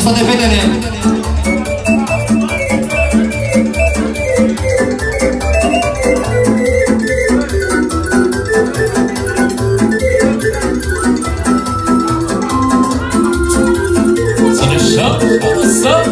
față de fetele. Ține așa, să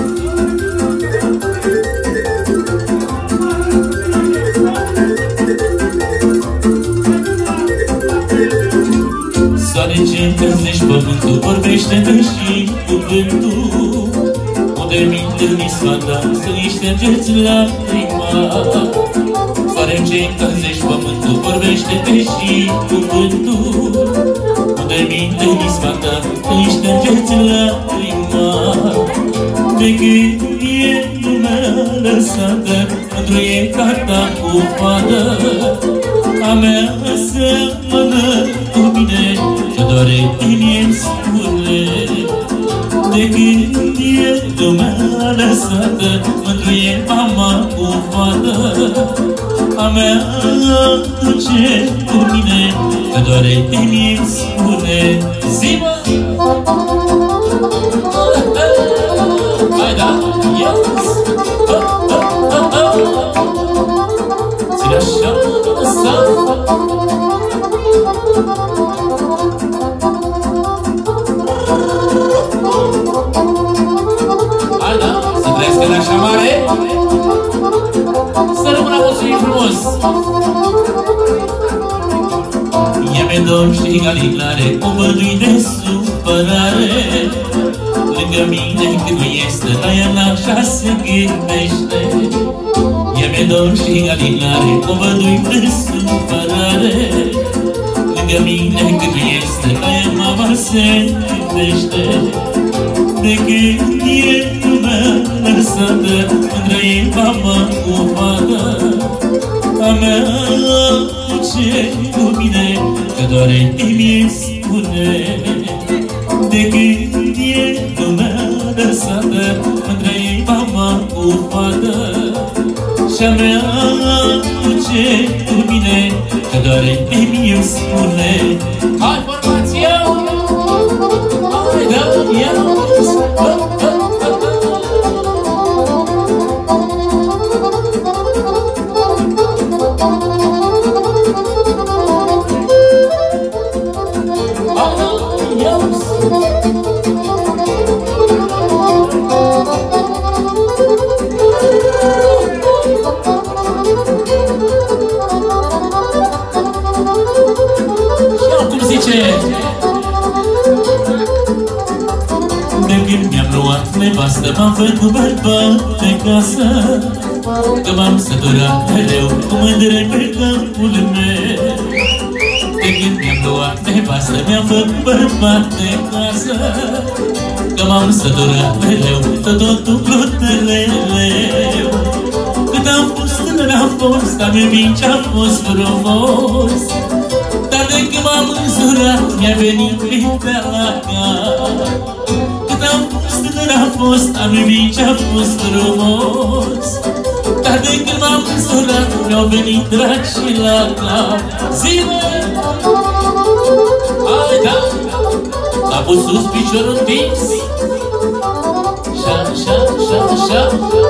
soare ce încălzești pământul, vorbește-te și cuvântul. Unde mi întâlniți fata, să-i ștergeți lacrima. Soare ce încălzești pământul, vorbește-te și cuvântul. Unde mi întâlniți fata, să-i ștergeți lacrima. De când e lumea lăsată, mândru e carta cu fată. A mea seamănă cu mine, că doare inimii-mi spune. De când e lumea lăsată, mândruie mama cu fată. A mea duce cu mine, că doare inimii-mi spune. Zi-mă! Hai da, yes! Ține așa, să hai da, să trăiască de așa mare. Să rămână mulțumim frumos. Ia-mi dor și galiclare, cu vădui de supărare. Lângă mine când nu este, la ea n-așa se gândește. Ia-mi dor și galiclare, cu vădui de supărare. Lângă mine când nu este, la ea mama se gândește. De când e lumea lăsată, mândră e mama cu fată. A mea ce cu mine, că doare inimii spune. De când e lumea lăsată, mândră e mama cu fată. Și-a mea ce cu mine, că doare inimii spune. Hai, formația! Hai, da, ia! De când mi-am luat nevastă, m-am făcut bărbat de casă. Că m-am săturat mereu cu mândre pe capul meu. De când mi-am luat nevastă, mi-am făcut bărbat de casă. Că m-am săturat mereu, tot plutăreleu. Cât am fost tânăr am fost, am iubit ce-am fost frumos. Dar de când m-am însurat, mi-a venit mintea la cap. Cât am fost tânăr am fost, am iubit ce-a fost frumos. Dar de când m-am însurat, mi-au venit drag și la cap. Zi-mă! Hai, da! A pus sus piciorul întins. Așa, așa, așa, așa.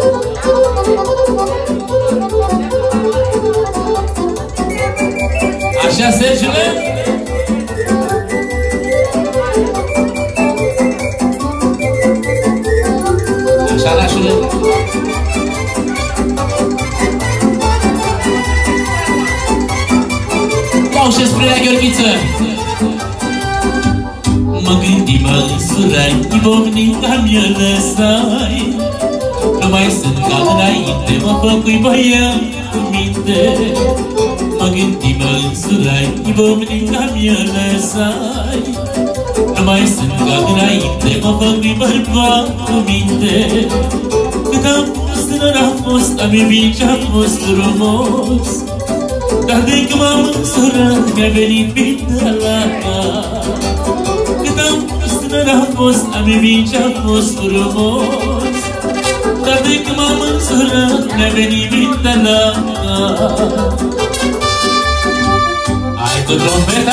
Așa, Sergiule? Așa, Rașule? Iau și spre la Gheorghiță. Mă gândi, mă însurai, ivovnica mi-o lăsai. Nu mai sunt ca înainte, mă făcui băiat cu minte. Mă gândi, mă însurai, ivovnica mi-o lăsai. Nu mai sunt ca înainte, mă făcui bărbat cu minte. Cât am fost tânăr am fost, am iubit ce-a fost frumos. Dar de când m-am însurat, mi-a venit mintea la cap. Cât am fost tânăr am fost, am iubit ce-a fost frumos. Dar de când m-am însurat, mi-a venit mintea la cap. Hai cu trompeta!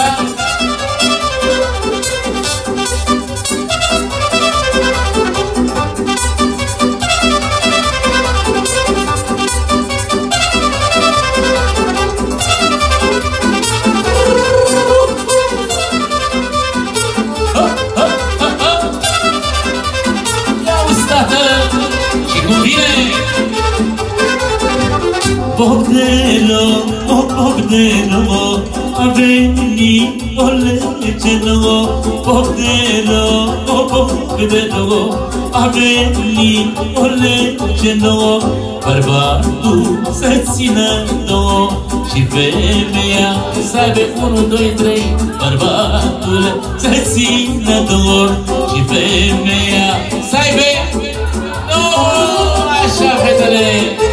Bobdelo, oh Bobdelo, a venit o lege nouă. Bobdelo, oh Bobdelo, a venit o lege nouă. Bărbatul să țină două și femeia să aibă 1, 2, 3. Bărbatul să țină două și femeia să aibă două. Așa, fetele!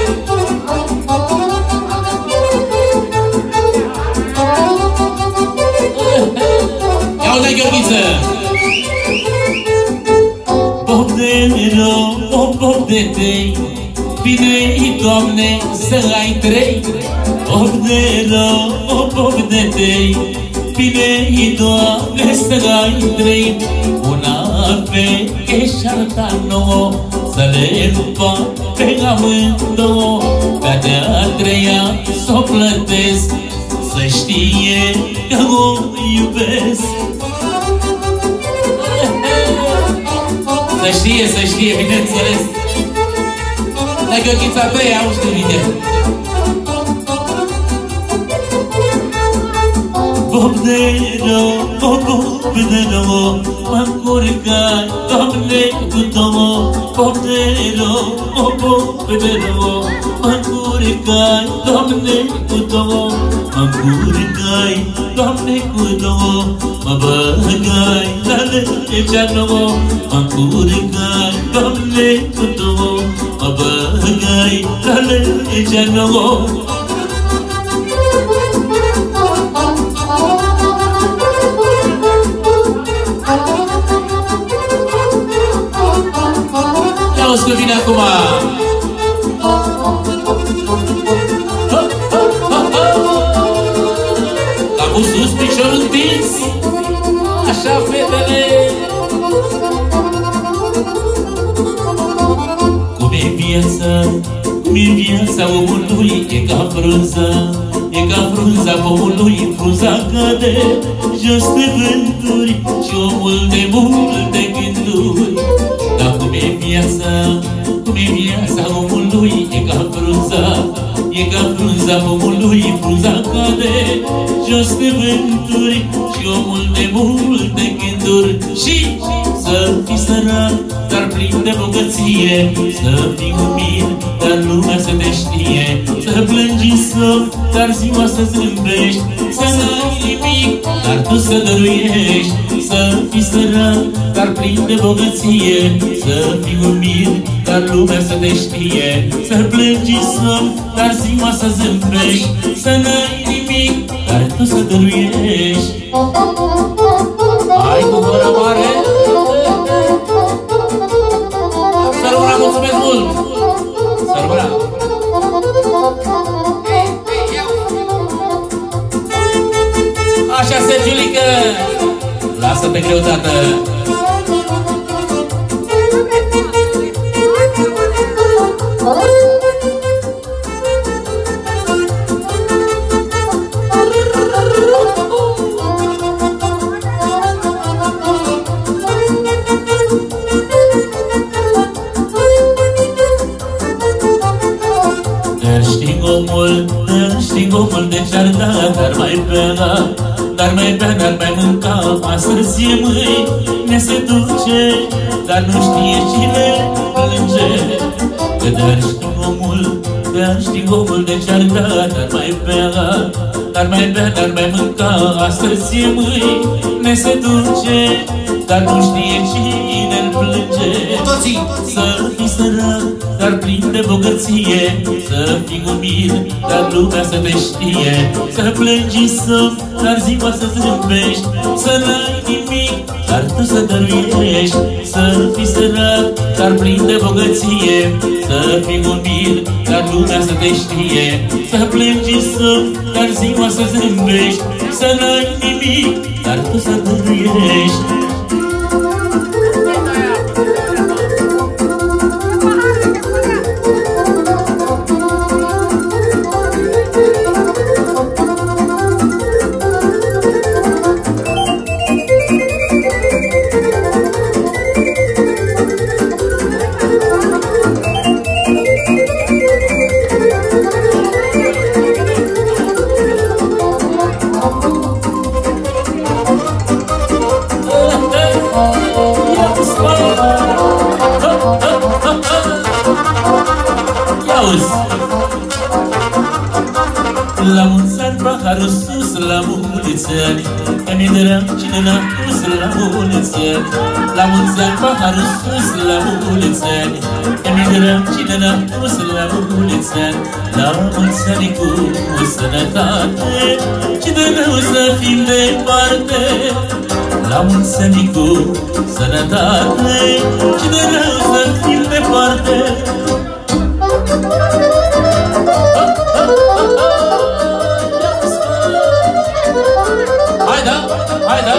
Ia-o-te, Gheorghiță! Bobdelo, oh Bobdetei, bine-i, Doamne, să ai 3. Bobdelo, oh Bobdetei, bine-i, Doamne, să ai 3. Una veche și-alta nouă, să le lupa pe amândouă. Pe-a de-a treia s-o plătesc, să știe că o iubesc. Să știe, bineînțeles. Dar Gheorghița a treia, auzi când vine. Bobdelo, oh Bobdelo, m-am curcat, Doamne, cu două. Bobdelo, oh Bobdelo, m-am curcat, Doamne, cu două. M-am curcat, Doamne, cu două. Mă băgai la legea nouă. M-am curcat, Doamne, cu două. Mă băgai la legea nouă. Ia-o-ți că vine acum! Capul sus, piciorul întins! Așa, fetele! Cum e viața omului, e ca frunza, e ca frunza pomului. Frunza cade jos de vânturi și omul de multe gânduri. Dar cum e viața omului, e ca frunza, e ca frunza pomului. Frunza cade jos de vânturi și omul de multe gânduri. Și să fii sărac, dar plin de bogăție, să fii umil, dar lumea să te știe. Să plângi în somn, dar ziua să zâmbești. Să n-ai nimic, dar tu să dăruiești. Să fii sărac, dar plin de bogăție, să fii umil, dar lumea să te știe. Să plângi în somn, dar ziua să zâmbești. Să n-ai nimic, dar tu să dăruiești. Hai cu gura mare! Să rămână, mulțumesc mult! Să rămână! Așa, Sergiulică! Lasă pe greutate! Știi omul de ce-ar da, dar mai bea, dar mai mânca. Astăzi e mâine se duce, dar nu știe cine plânge. Că dar știi omul de ce-ar da, dar mai bea, dar mai mânca. Astăzi e mâine se duce, dar nu știe cine-l plânge. Să fii sărac, dar plin de bogăție, să fii umil, dar lumea să te știe. Să plângi în somn, dar ziua să zâmbești. Să n-ai nimic, dar tu să dăruiești. Să fii sărac, dar plin de bogăție, să fii umil, dar lumea să te știe. Să plângi în somn, dar ziua să zâmbești. Să n-ai nimic, dar tu să dăruiești. La mulți ani, paharul sus, la mulți ani, că mi-e drag cine l-a pus, la mulți ani. La mulți ani, paharul sus, la mulți ani, că mi-e drag cine l-a pus, la mulți ani. La mulți ani cu sănătate, și de rău să fim departe. La mulți ani cu sănătate, și de rău să fim departe. Haida, haida.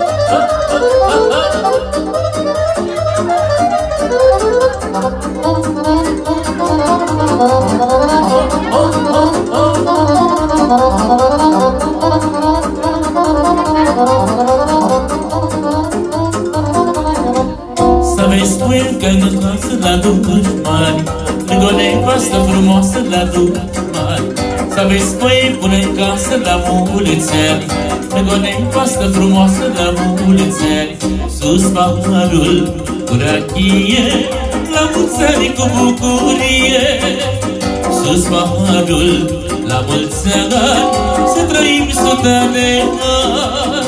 Să vezi spui că nu pasă la lucruri mari, lângă o nevastă frumoasă la lucruri mari. Să vezi spui pune în casă la mulți ani, lângă o nevastă frumoasă la mulți ani. Sus paharul cu rachie, la mulți ani cu bucurie. Sus paharul la mulți ani, să trăim 100 de ani.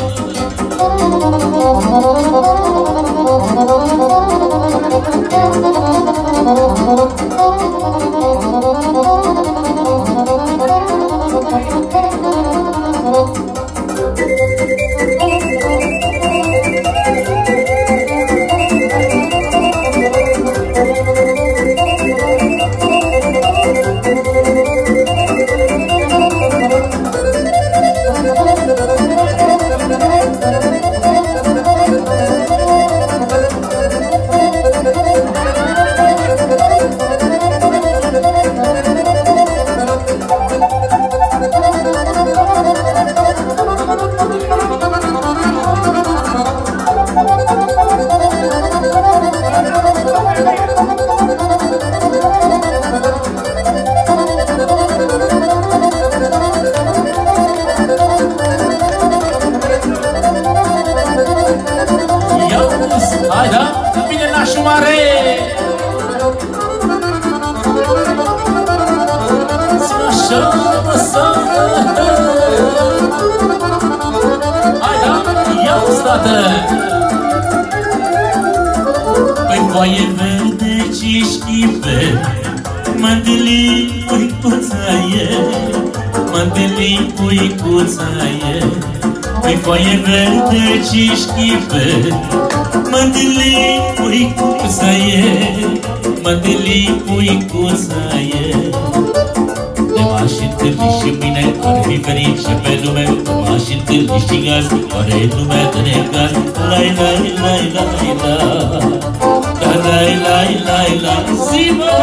Păi foaie verde cișchive, mă-ntâlni puicuța-ie, mă-ntâlni puicuța-ie. Păi foaie verde cișchive, mă-ntâlni puicuța-ie, mă-ntâlni puicuța-ie. De m-aș întâlni și mine ar fi ferice pe lume, m-aș întâlni și azi, oare lumea de necaz. Lai, lai, lai, lai, lai, lai, lai, lai, lai, zi-mă!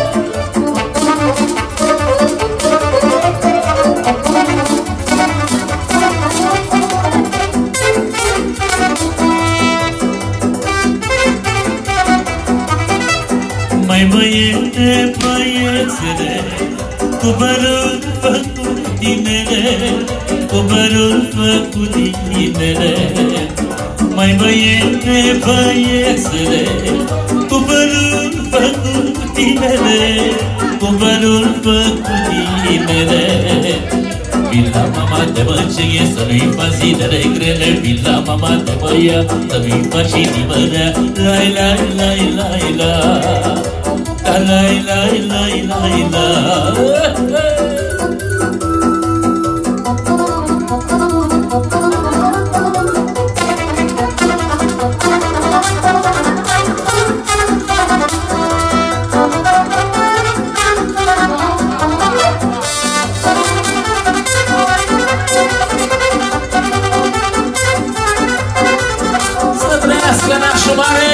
Mai băiete, băiețele, cu părul făcut tinere, cu părul făcut tinere. Mai băiete, băiețele, cu părul făcut tinere, cu părul făcut tinere. Vin la mama de băcenie să nu-i faci zilele grele, vin la mama de băia să nu-i faci inimărea. Lai, lai, lai, lai, lai, lai, lai, lai, lai, lai. Să trăiască nașul mare!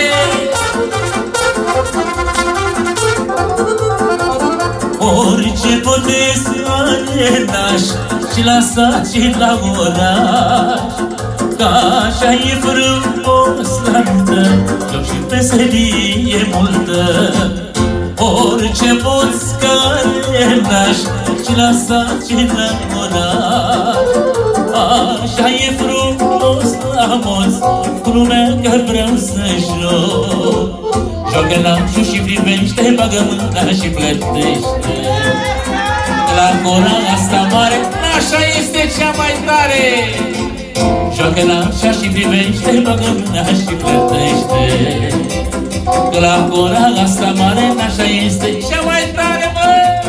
Orice botez are naș și la sat și la oraș, că așa e frumos la nuntă, joc și veselie multă. Orice boț care naș și la sat și la oraș, așa e frumos la moț, cu lumea că vreau să joc. Joacă nașul și privește, bagă mâna și plătește. La gura asta mare, nașa este cea mai tare. Joacă nașa și privește, bagă mâna și plătește. Că la gura asta mare, nașa este cea mai tare, mă!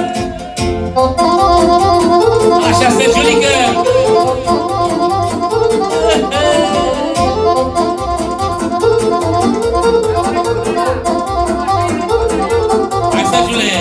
Așa, Sergiulică! Hai, Sergiule!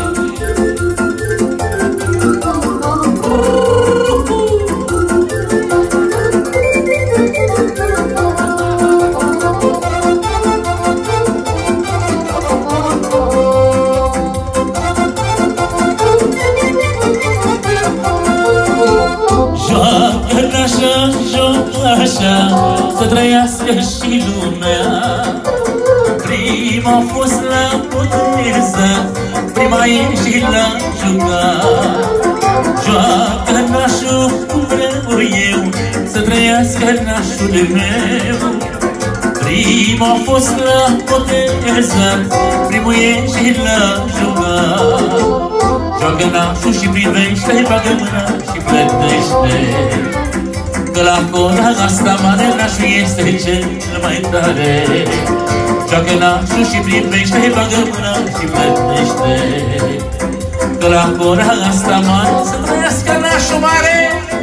Așa, să trăiască și lumea. Prima a fost la poteză, prima e și la jucat. Joacă nașul cum vreau eu, să trăiască nașul meu. Prima a fost la poteză, primul e și la jucat. Joacă nașul și privește, bagă mâna și plătește. Că la cora asta mare, nașul este cel mai tare. Joacă nașul și privește, bagă mâna și plătește. Că la cora asta mare, să trăiască nașul mare.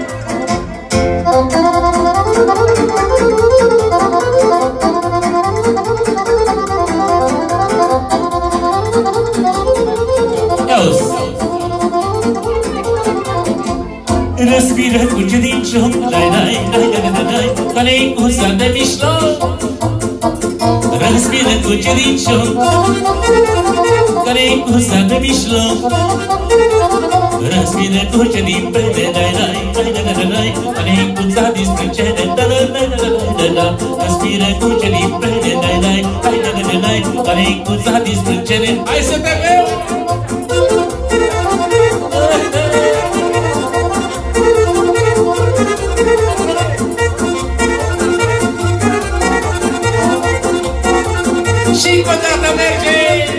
Ia-uzi! Respiră cu ce din cioc, dai, ca neicuța de mișloc. Respiră cu ce din cioc, ca neicuța de mișloc. Respiră cu ce din pene, dai, ca neicuța din sprâncene, respiră cu ce din pene, dai, ca neicuța din sprâncene. Hai să te veu! Și încă o dată merge!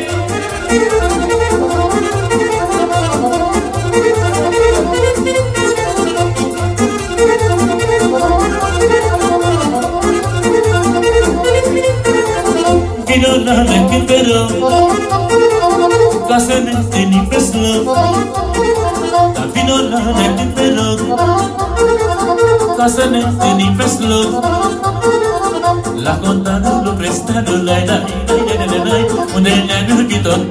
Vino la mea când te rog, ca să ne întâlnim pe slăv. Dar vino la mea când te rog, ca să ne întâlnim pe slăv. La contanul prestanul, unde ne-a iubit tot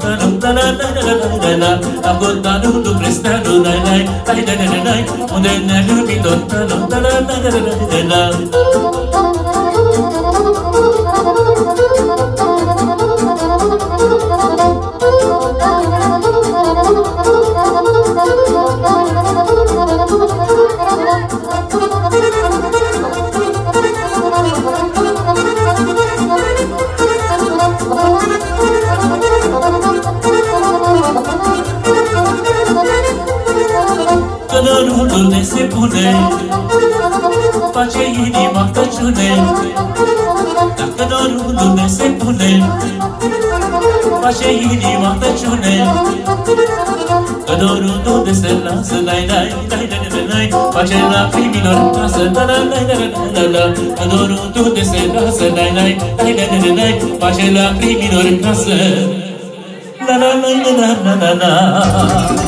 la contanul prestanul, unde ne-a iubit tot Călărul unde se pune, face inima căciune. Dacă dorul unde se pune, face inima căciune. Că dorul unde se lasă, face lacrimilor casă. Că dorul unde se lasă, face lacrimilor casă. La la la la la la la.